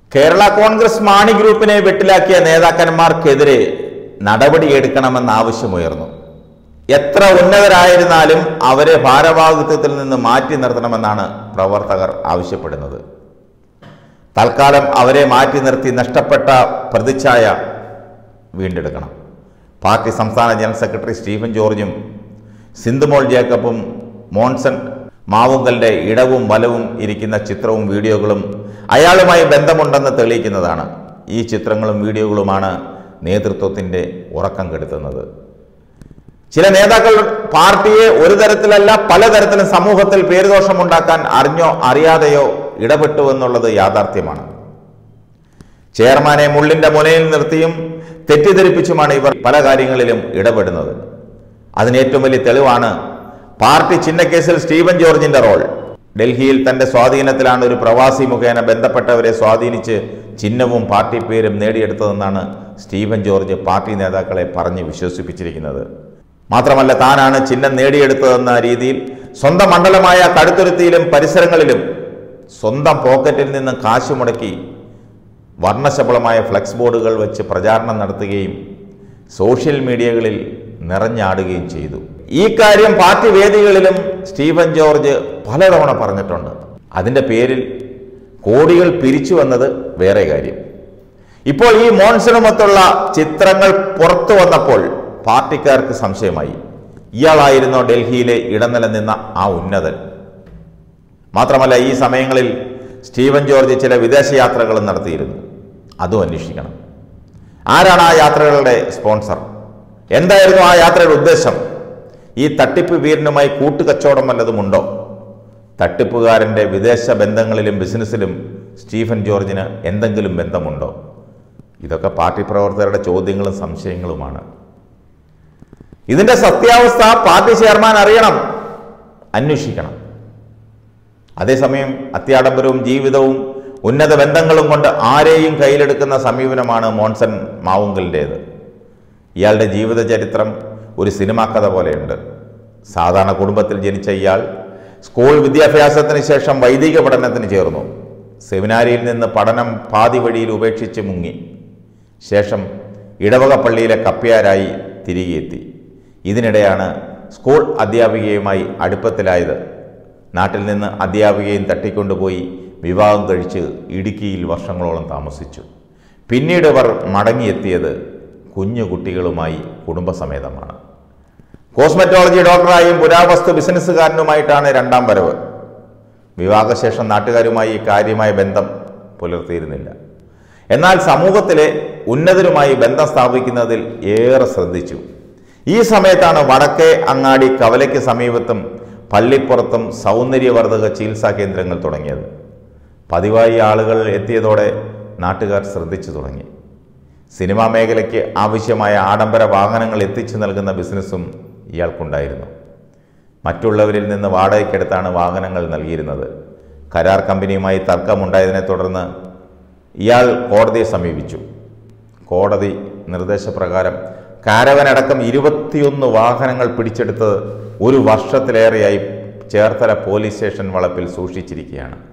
കേരള കോൺഗ്രസ് മാണി ഗ്രൂപ്പിനെ വെട്ടിലാക്കിയ നേതാക്കന്മാർക്കെതിരെ നടപടിയെടുക്കണമെന്ന ആവശ്യമുയർന്നു. എത്ര ഉന്നതരായിരുന്നാലും അവരെ ഭാരവാഹിത്വത്തിൽ നിന്ന് മാറ്റി നിർത്തണമെന്നാണ് പ്രവർത്തകർ ആവശ്യപ്പെടുന്നത്. തൽക്കാലം അവരെ മാറ്റി നിർത്തി നഷ്ടപ്പെട്ട പ്രതിച്ഛായ വീണ്ടെടുക്കണം. പാർട്ടി സംസ്ഥാന ജനറൽ സെക്രട്ടറി സ്റ്റീഫൻ ജോർജും സിന്ധുമോൾ ജേക്കബും മോൺസൺ മാവുങ്കലിന്റെ ഇടവും വലവും ഇരിക്കുന്ന ചിത്രവും വീഡിയോകളും അയാളുമായി ബന്ധമുണ്ടെന്ന് തെളിയിക്കുന്നതാണ്. ഈ ചിത്രങ്ങളും വീഡിയോകളുമാണ് നേതൃത്വത്തിൻ്റെ ഉറക്കം കെടുത്തുന്നത്. ചില നേതാക്കൾ പാർട്ടിയെ ഒരു തരത്തിലല്ല പലതരത്തിലും സമൂഹത്തിൽ പേരുദോഷമുണ്ടാക്കാൻ അറിഞ്ഞോ അറിയാതെയോ ഇടപെട്ടുവെന്നുള്ളത് യാഥാർത്ഥ്യമാണ്. ചെയർമാനെ മുള്ളിന്റെ മുനയിൽ നിർത്തിയും തെറ്റിദ്ധരിപ്പിച്ചുമാണ് ഇവർ പല കാര്യങ്ങളിലും ഇടപെടുന്നത്. അതിന് ഏറ്റവും വലിയ തെളിവാണ് പാർട്ടി ചിഹ്നക്കേസിൽ സ്റ്റീഫൻ ജോർജിന്റെ റോൾ. ഡൽഹിയിൽ തന്റെ സ്വാധീനത്തിലാണ് ഒരു പ്രവാസി മുഖേന ബന്ധപ്പെട്ടവരെ സ്വാധീനിച്ച് ചിഹ്നവും പാർട്ടി പേരും നേടിയെടുത്തതെന്നാണ് സ്റ്റീഫൻ ജോർജ് പാർട്ടി നേതാക്കളെ പറഞ്ഞ് വിശ്വസിപ്പിച്ചിരിക്കുന്നത്. മാത്രമല്ല, താനാണ് ചിഹ്നം നേടിയെടുത്തതെന്ന രീതിയിൽ സ്വന്തം മണ്ഡലമായ കടുത്തുരുത്തിയിലും പരിസരങ്ങളിലും സ്വന്തം പോക്കറ്റിൽ നിന്ന് കാശ് മുടക്കി വർണ്ണശബളമായ ഫ്ലെക്സ് ബോർഡുകൾ വെച്ച് പ്രചാരണം നടത്തുകയും സോഷ്യൽ മീഡിയകളിൽ നിറഞ്ഞാടുകയും ചെയ്തു. ഈ കാര്യം പാർട്ടി വേദികളിലും സ്റ്റീഫൻ ജോർജ് പലതവണ പറഞ്ഞിട്ടുണ്ട്. അതിൻ്റെ പേരിൽ കോടികൾ പിരിച്ചു വന്നത് വേറെ കാര്യം. ഇപ്പോൾ ഈ മോൺസണുമൊത്തുള്ള ചിത്രങ്ങൾ പുറത്തു വന്നപ്പോൾ പാർട്ടിക്കാർക്ക് സംശയമായി, ഇയാളായിരുന്നോ ഡൽഹിയിലെ ഇടനില നിന്ന ആ ഉന്നതൻ? മാത്രമല്ല, ഈ സമയങ്ങളിൽ സ്റ്റീഫൻ ജോർജ് ചില വിദേശ യാത്രകളും നടത്തിയിരുന്നു. അതും അന്വേഷിക്കണം. ആരാണ് ആ യാത്രകളുടെ സ്പോൺസർ? എന്തായിരുന്നു ആ യാത്രയുടെ ഉദ്ദേശം? ഈ തട്ടിപ്പ് വീരനുമായി കൂട്ടുകച്ചവടം വല്ലതുമുണ്ടോ? തട്ടിപ്പുകാരൻ്റെ വിദേശ ബന്ധങ്ങളിലും ബിസിനസ്സിലും സ്റ്റീഫൻ ജോർജിന് എന്തെങ്കിലും ബന്ധമുണ്ടോ? ഇതൊക്കെ പാർട്ടി പ്രവർത്തകരുടെ ചോദ്യങ്ങളും സംശയങ്ങളുമാണ്. ഇതിൻ്റെ സത്യാവസ്ഥ പാർട്ടി ചെയർമാൻ അറിയണം, അന്വേഷിക്കണം. അതേസമയം അത്യാഡംബരവും ജീവിതവും ഉന്നത ബന്ധങ്ങളും കൊണ്ട് ആരെയും കയ്യിലെടുക്കുന്ന സമീപനമാണ് മോൺസൺ മാവുങ്കലിൻ്റേത്. ഇയാളുടെ ജീവിതചരിത്രം ഒരു സിനിമാ കഥ പോലെയുണ്ട്. സാധാരണ കുടുംബത്തിൽ ജനിച്ച ഇയാൾ സ്കൂൾ വിദ്യാഭ്യാസത്തിന് ശേഷം വൈദിക പഠനത്തിന് ചേർന്നു. സെമിനാരിയിൽ നിന്ന് പഠനം പാതി വഴിയിൽ ഉപേക്ഷിച്ച് മുങ്ങി. ശേഷം ഇടവക പള്ളിയിലെ കപ്പ്യാരായി തിരികെ എത്തി. ഇതിനിടെയാണ് സ്കൂൾ അധ്യാപികയുമായി അടുപ്പത്തിലായത്. നാട്ടിൽ നിന്ന് അധ്യാപികയും തട്ടിക്കൊണ്ടുപോയി വിവാഹം കഴിച്ച് ഇടുക്കിയിൽ വർഷങ്ങളോളം താമസിച്ചു. പിന്നീട് അവർ മടങ്ങിയെത്തിയത് കുഞ്ഞു കുട്ടികളുമായി കുടുംബസമേതമാണ്. കോസ്മെറ്റോളജി ഡോക്ടറായും പുരാവസ്തു ബിസിനസ്സുകാരനുമായിട്ടാണ് രണ്ടാം വരവ്. വിവാഹശേഷം നാട്ടുകാരുമായി കാര്യമായ ബന്ധം പുലർത്തിയിരുന്നില്ല. എന്നാൽ സമൂഹത്തിലെ ഉന്നതരുമായി ബന്ധം സ്ഥാപിക്കുന്നതിൽ ഏറെ ശ്രദ്ധിച്ചു. ഈ സമയത്താണ് വടക്കേ അങ്ങാടി കവലയ്ക്ക് സമീപത്തും പള്ളിപ്പുറത്തും സൗന്ദര്യവർദ്ധക ചികിത്സാ കേന്ദ്രങ്ങൾ തുടങ്ങിയത്. പതിവായി ആളുകൾ എത്തിയതോടെ നാട്ടുകാർ ശ്രദ്ധിച്ചു തുടങ്ങി. സിനിമാ മേഖലയ്ക്ക് ആവശ്യമായ ആഡംബര വാഹനങ്ങൾ എത്തിച്ചു നൽകുന്ന ബിസിനസ്സും ഇയാൾക്കുണ്ടായിരുന്നു. മറ്റുള്ളവരിൽ നിന്ന് വാടകയ്ക്കെടുത്താണ് വാഹനങ്ങൾ നൽകിയിരുന്നത്. കരാർ കമ്പനിയുമായി തർക്കമുണ്ടായതിനെ തുടർന്ന് ഇയാൾ കോടതിയെ സമീപിച്ചു. കോടതി നിർദ്ദേശപ്രകാരം കാരവനടക്കം 21 വാഹനങ്ങൾ പിടിച്ചെടുത്ത് 1 വർഷത്തിലേറെയായി ചേർത്തല പോലീസ് സ്റ്റേഷൻ വളപ്പിൽ സൂക്ഷിച്ചിരിക്കുകയാണ്.